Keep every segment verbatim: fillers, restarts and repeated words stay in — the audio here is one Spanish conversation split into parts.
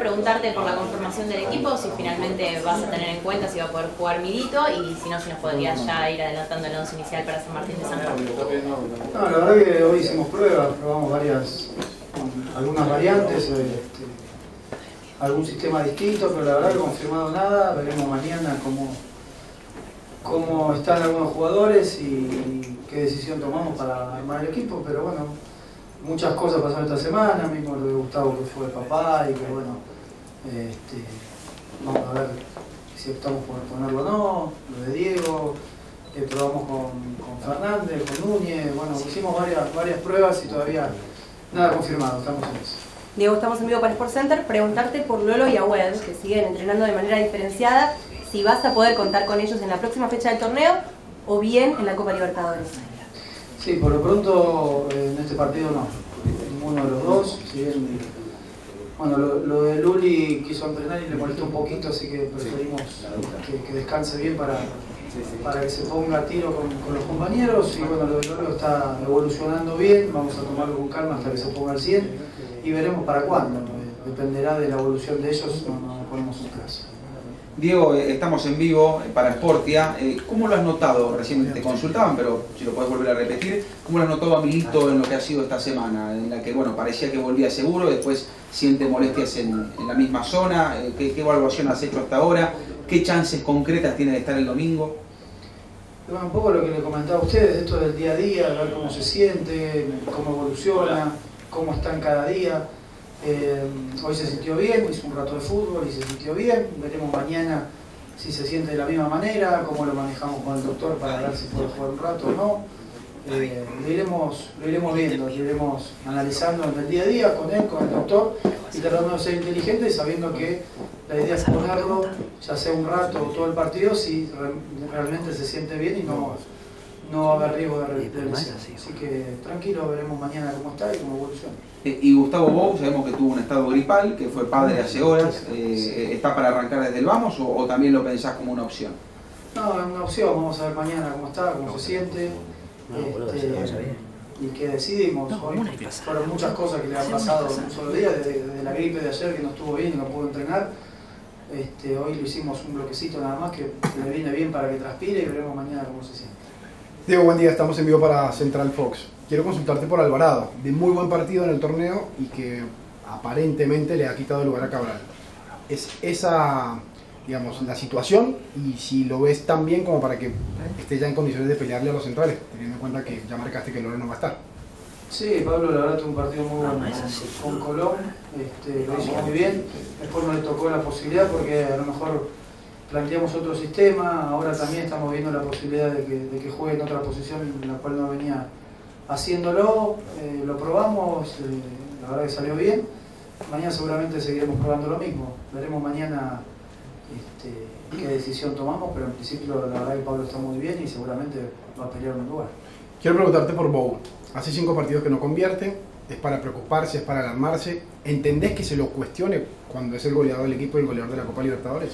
preguntarte por la conformación del equipo, si finalmente vas a tener en cuenta si va a poder jugar Milito y si no, si nos podrías ya ir adelantando el once inicial para San Martín de San Juan. No, la verdad que hoy hicimos pruebas, probamos varias, algunas variantes, este, algún sistema distinto, pero la verdad que confirmado nada. Veremos mañana cómo, cómo están algunos jugadores y, y qué decisión tomamos para armar el equipo, pero bueno, muchas cosas pasaron esta semana, mismo lo de Gustavo que fue papá y que bueno, este, vamos a ver si optamos por ponerlo o no, lo de Diego, eh, probamos con, con Fernández, con Núñez, bueno, hicimos varias, varias pruebas y todavía nada confirmado, estamos en eso. Diego, estamos en vivo para Sport Center. Preguntarte por Lolo y Agüed, que siguen entrenando de manera diferenciada, si vas a poder contar con ellos en la próxima fecha del torneo o bien en la Copa Libertadores. Sí, por lo pronto en este partido no, ninguno de los dos. Si bien, bueno, lo, lo de Luli quiso entrenar y le molestó un poquito, así que preferimos que, que descanse bien para, para que se ponga a tiro con, con los compañeros. Y bueno, lo de Lolo está evolucionando bien, vamos a tomarlo con calma hasta que se ponga al cien y veremos para cuándo. Dependerá de la evolución de ellos, no, no ponemos un plazo. Diego, estamos en vivo para Sportia. ¿Cómo lo has notado? Recién te consultaban, pero si lo puedes volver a repetir. ¿Cómo lo has notado a Milito en lo que ha sido esta semana? En la que, bueno, parecía que volvía seguro, después siente molestias en, en la misma zona. ¿Qué, ¿Qué evaluación has hecho hasta ahora? ¿Qué chances concretas tiene de estar el domingo? Bueno, un poco lo que le comentaba a ustedes, esto del día a día, ver cómo se siente, cómo evoluciona, cómo está en cada día. Eh, hoy se sintió bien, hizo un rato de fútbol y se sintió bien. Veremos mañana si se siente de la misma manera, cómo lo manejamos con el doctor para ver si puede jugar un rato o no. Eh, lo, iremos, lo iremos viendo, lo iremos analizando en el día a día con él, con el doctor, y tratando de ser inteligente y sabiendo que la idea es ponerlo, ya sea un rato o todo el partido, si re, realmente se siente bien y no, no va a haber riesgo de revisión. Así que tranquilo, veremos mañana cómo está y cómo evoluciona. Y Gustavo Bou, sabemos que tuvo un estado gripal, que fue padre hace horas. Eh, ¿Está para arrancar desde el vamos o, o también lo pensás como una opción? No, es una opción, vamos a ver mañana cómo está, cómo se siente. Este, y qué decidimos. Hoy fueron muchas cosas que le han pasado en un solo día, desde, desde la gripe de ayer que no estuvo bien y no pudo entrenar. Este, hoy le hicimos un bloquecito nada más que, que le viene bien para que transpire y veremos mañana cómo se siente. Diego, buen día, estamos en vivo para Central Fox. Quiero consultarte por Alvarado, de muy buen partido en el torneo y que aparentemente le ha quitado el lugar a Cabral. ¿Es esa, digamos, la situación y si lo ves tan bien como para que esté ya en condiciones de pelearle a los centrales, teniendo en cuenta que ya marcaste que Lolo no va a estar? Sí, Pablo la verdad tuvo un partido muy bueno con, con Colón, este, lo hizo muy bien, después no le tocó la posibilidad porque a lo mejor planteamos otro sistema, ahora también estamos viendo la posibilidad de que, de que juegue en otra posición en la cual no venía haciéndolo, eh, lo probamos, eh, la verdad que salió bien, mañana seguramente seguiremos probando lo mismo, veremos mañana este, qué decisión tomamos, pero en principio la verdad que Pablo está muy bien y seguramente va a pelear en un lugar. Quiero preguntarte por Bou, hace cinco partidos que no convierte, es para preocuparse, es para alarmarse, ¿entendés que se lo cuestione cuando es el goleador del equipo y el goleador de la Copa Libertadores?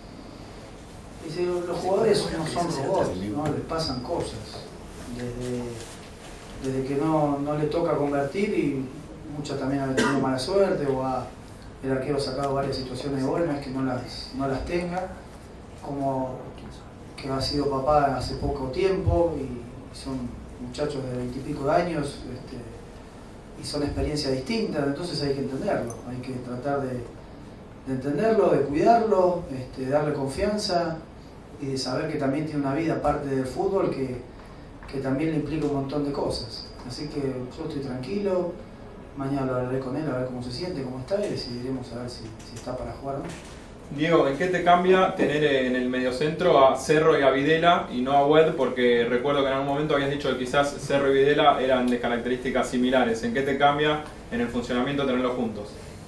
Y si los jugadores no son robots, ¿no? Les pasan cosas. Desde, desde que no, no le toca convertir y muchas también han tenido mala suerte o ha, el arquero ha sacado varias situaciones de gol, no es que no las, no las tenga, como que ha sido papá hace poco tiempo y son muchachos de veintipico de años este, y son experiencias distintas, entonces hay que entenderlo, hay que tratar de, de entenderlo, de cuidarlo, este, de darle confianza y de saber que también tiene una vida aparte del fútbol que, que también le implica un montón de cosas. Así que yo estoy tranquilo, mañana lo hablaré con él a ver cómo se siente, cómo está y decidiremos a ver si, si está para jugar o no. Diego, ¿en qué te cambia tener en el mediocentro a Cerro y a Videla y no a Agüed? Porque recuerdo que en algún momento habías dicho que quizás Cerro y Videla eran de características similares. ¿En qué te cambia en el funcionamiento tenerlos juntos?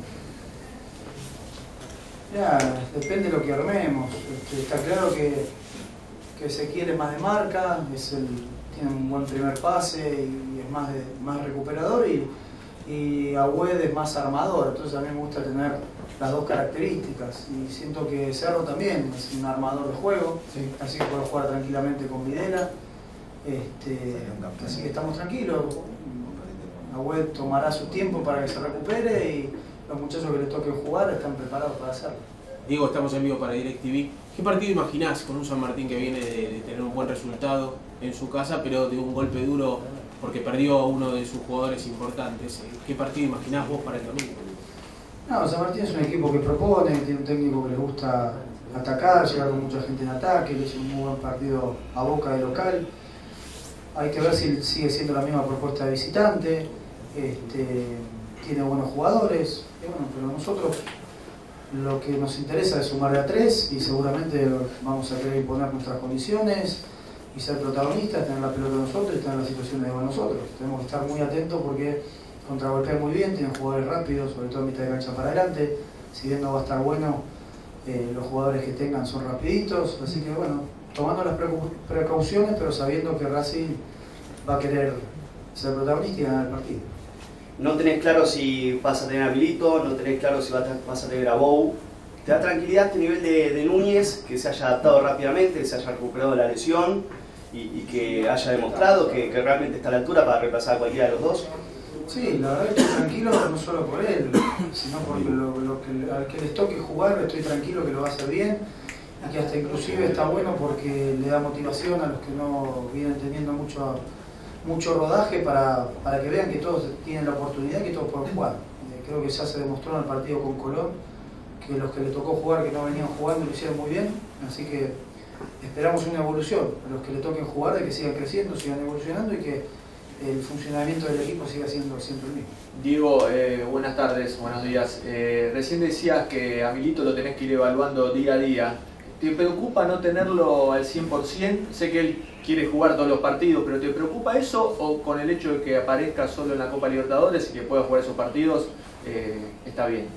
Ya, depende de lo que armemos. Este, está claro que, que se quiere más de marca, es el, tiene un buen primer pase y es más, de, más recuperador y, y Agüed es más armador, entonces a mí me gusta tener las dos características y siento que Cerro también es un armador de juego, sí. Así que puedo jugar tranquilamente con Videla, este, así que estamos tranquilos. Agüed tomará su tiempo para que se recupere y, los muchachos que les toquen jugar están preparados para hacerlo. Diego, estamos en vivo para DirecTV. ¿Qué partido imaginás con un San Martín que viene de, de tener un buen resultado en su casa, pero de un golpe duro porque perdió a uno de sus jugadores importantes? ¿Qué partido imaginás vos para el domingo? No, San Martín es un equipo que propone, tiene un técnico que le gusta atacar, llegar con mucha gente en ataque, le hizo un muy buen partido a Boca de local. Hay que ver si sigue siendo la misma propuesta de visitante, este, tiene buenos jugadores, y bueno, pero nosotros lo que nos interesa es sumar de a tres y seguramente vamos a querer imponer nuestras condiciones y ser protagonistas, tener la pelota nosotros y tener las situaciones de nosotros. Tenemos que estar muy atentos porque contragolpean muy bien, tienen jugadores rápidos, sobre todo en mitad de cancha para adelante. Si bien no va a estar bueno, eh, los jugadores que tengan son rapiditos, así que bueno, tomando las precauciones, pero sabiendo que Racing va a querer ser protagonista y ganar el partido. No tenés claro si vas a tener a Milito, no tenés claro si vas a tener a Bou. ¿Te da tranquilidad este nivel de, de Núñez, que se haya adaptado rápidamente, que se haya recuperado de la lesión y, y que haya demostrado que, que realmente está a la altura para reemplazar a cualquiera de los dos? Sí, la verdad que estoy tranquilo no solo por él, sino porque lo, lo que, al que les toque jugar estoy tranquilo que lo va a hacer bien y que hasta inclusive está bueno porque le da motivación a los que no vienen teniendo mucho, mucho rodaje para, para que vean que todos tienen la oportunidad y que todos pueden jugar. Eh, creo que ya se demostró en el partido con Colón que los que le tocó jugar que no venían jugando lo hicieron muy bien, así que esperamos una evolución a los que le toquen jugar, de que sigan creciendo, sigan evolucionando y que el funcionamiento del equipo siga siendo siempre el mismo. Diego, eh, buenas tardes, buenos días. Eh, recién decías que a Milito lo tenés que ir evaluando día a día. ¿Te preocupa no tenerlo al cien por cien? Sé que él quiere jugar todos los partidos, pero ¿te preocupa eso o con el hecho de que aparezca solo en la Copa Libertadores y que pueda jugar esos partidos eh, está bien?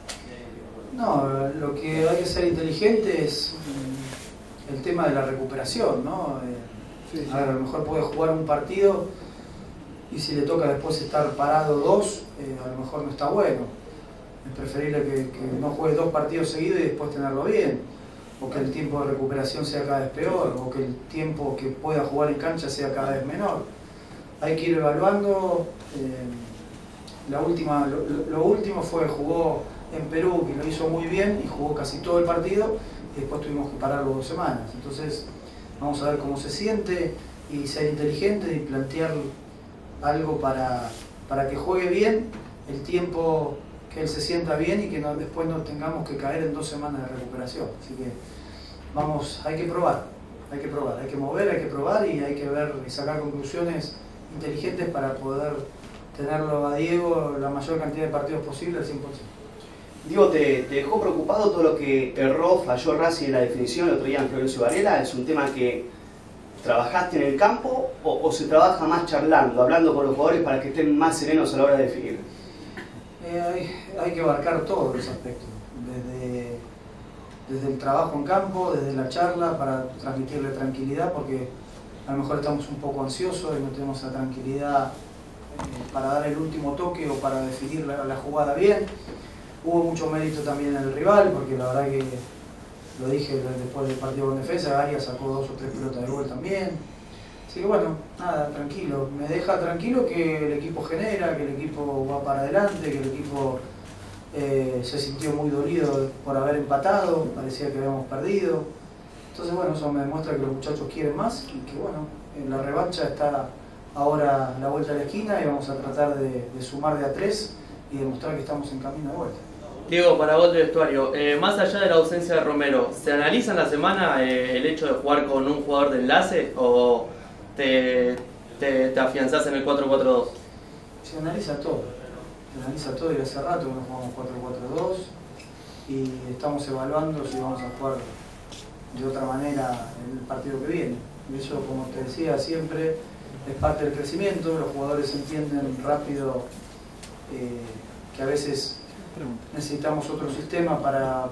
No, lo que hay que ser inteligente es el tema de la recuperación, ¿no? Eh, sí, sí. A ver, a lo mejor puede jugar un partido y si le toca después estar parado dos, eh, a lo mejor no está bueno. Es preferible que, que no juegue dos partidos seguidos y después tenerlo bien, o que el tiempo de recuperación sea cada vez peor, o que el tiempo que pueda jugar en cancha sea cada vez menor. Hay que ir evaluando. Eh, la última, lo, lo último fue, jugó en Perú, que lo hizo muy bien y jugó casi todo el partido, y después tuvimos que pararlo dos semanas. Entonces vamos a ver cómo se siente y ser inteligente y plantear algo para, para que juegue bien el tiempo que él se sienta bien y que no, después no tengamos que caer en dos semanas de recuperación. Así que vamos, hay que probar, hay que probar, hay que mover, hay que probar y hay que ver y sacar conclusiones inteligentes para poder tenerlo a Diego la mayor cantidad de partidos posible al cien por cien. Diego, ¿te, ¿te dejó preocupado todo lo que erró, falló Racing en la definición el otro día en Florencio Varela? ¿Es un tema que trabajaste en el campo o, o se trabaja más charlando, hablando con los jugadores para que estén más serenos a la hora de definir? Eh, hay, hay que abarcar todos los aspectos, desde, desde el trabajo en campo, desde la charla para transmitirle tranquilidad, porque a lo mejor estamos un poco ansiosos y no tenemos la tranquilidad eh, para dar el último toque o para definir la, la jugada bien. Hubo mucho mérito también en el rival, porque la verdad que lo dije después del partido con Defensa, Arias sacó dos o tres pelotas de gol también. Así que bueno, nada, tranquilo. Me deja tranquilo que el equipo genera, que el equipo va para adelante, que el equipo eh, se sintió muy dolido por haber empatado, parecía que habíamos perdido. Entonces bueno, eso me demuestra que los muchachos quieren más y que bueno, en la revancha está ahora la vuelta a la esquina y vamos a tratar de, de sumar de a tres y demostrar que estamos en camino de vuelta. Diego, para vos del vestuario, eh, más allá de la ausencia de Romero, ¿se analiza en la semana eh, el hecho de jugar con un jugador de enlace o te, te, te afianzás en el cuatro cuatro dos? Se analiza todo, se analiza todo y hace rato que no jugamos cuatro cuatro dos y estamos evaluando si vamos a jugar de otra manera en el partido que viene. Y eso, como te decía, siempre es parte del crecimiento, los jugadores entienden rápido eh, que a veces necesitamos otro sistema para,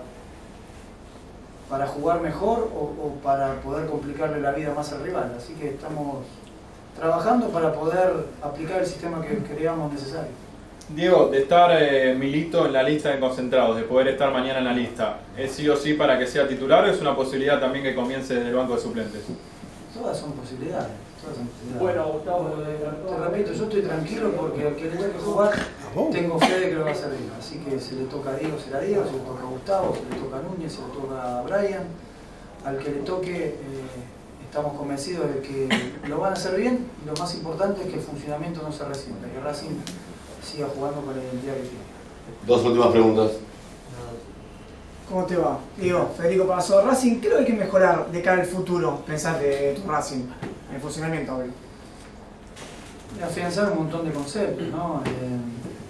para jugar mejor o, o para poder complicarle la vida más al rival. Así que estamos trabajando para poder aplicar el sistema que creamos necesario. Diego, de estar eh, Milito en la lista de concentrados, de poder estar mañana en la lista, ¿es sí o sí para que sea titular o es una posibilidad también que comience desde el banco de suplentes? Todas son posibilidades, Bueno, Gustavo, te repito, yo estoy tranquilo porque al que le toque jugar tengo fe de que lo va a hacer bien. Así que si le toca a Diego será Diego, si le toca a Gustavo, si le toca a Núñez, si le toca a Brian. Al que le toque, eh, estamos convencidos de que lo van a hacer bien. Y lo más importante es que el funcionamiento no se resienta, que Racing siga jugando con la identidad que tiene. Dos últimas preguntas. ¿Cómo te va? Digo, Federico Palazzo, Racing, creo que hay que mejorar de cara al futuro, pensar de tu Racing, en el funcionamiento hoy. Afianzar un montón de conceptos, ¿no? Eh,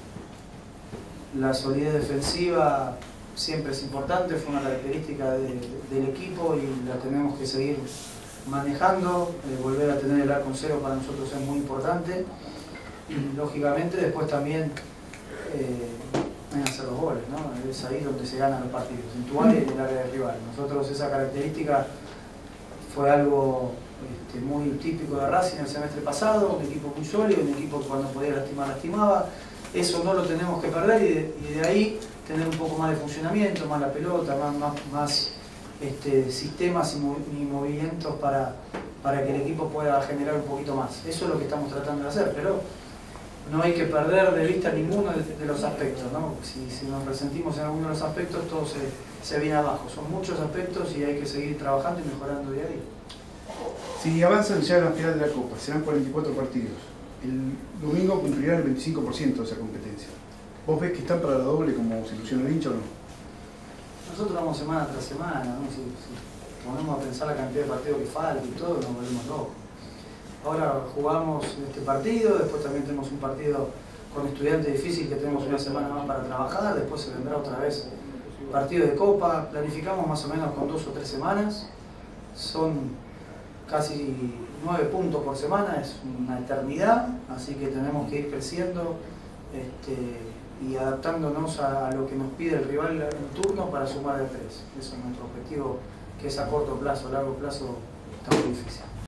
la solidez defensiva siempre es importante, fue una característica de, del equipo y la tenemos que seguir manejando. Eh, volver a tener el arco en cero para nosotros es muy importante y lógicamente después también eh, en hacer los goles, ¿no? Es ahí donde se ganan los partidos, en tu área y en el área del rival. Nosotros esa característica fue algo este, muy típico de Racing el semestre pasado, un equipo muy sólido, un equipo que cuando podía lastimar, lastimaba. Eso no lo tenemos que perder y de, y de ahí tener un poco más de funcionamiento, más la pelota, más, más, más este, sistemas y, mov y movimientos para, para que el equipo pueda generar un poquito más. Eso es lo que estamos tratando de hacer, pero no hay que perder de vista ninguno de, de los aspectos, ¿no? Si, si nos resentimos en alguno de los aspectos, todo se, se viene abajo. Son muchos aspectos y hay que seguir trabajando y mejorando día a día. Si avanzan ya a la final de la Copa, serán cuarenta y cuatro partidos. El domingo cumplirán el veinticinco por ciento de esa competencia. ¿Vos ves que están para la doble como se ilusiona el hincha o no? Nosotros vamos semana tras semana, ¿no? Si, si ponemos a pensar la cantidad de partidos que falta y todo, nos volvemos locos. Ahora jugamos este partido, después también tenemos un partido con Estudiantes difícil que tenemos una semana más para trabajar, después se vendrá otra vez partido de Copa, planificamos más o menos con dos o tres semanas, son casi nueve puntos por semana, es una eternidad, así que tenemos que ir creciendo este, y adaptándonos a, a lo que nos pide el rival en turno para sumar de tres. Eso es nuestro objetivo, que es a corto plazo, a largo plazo está muy difícil.